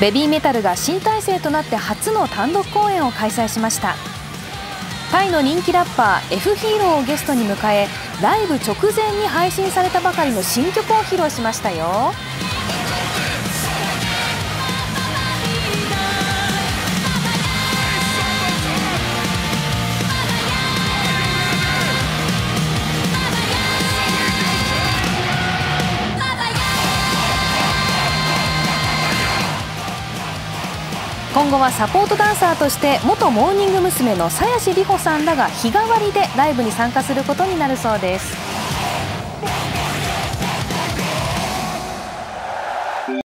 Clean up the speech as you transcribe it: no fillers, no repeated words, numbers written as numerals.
ベビーメタルが新体制となって初の単独公演を開催しました。タイの人気ラッパー F ヒーローをゲストに迎え、ライブ直前に配信されたばかりの新曲を披露しましたよ。今後はサポートダンサーとして元モーニング娘。の鞘師里保さんらが日替わりでライブに参加することになるそうです。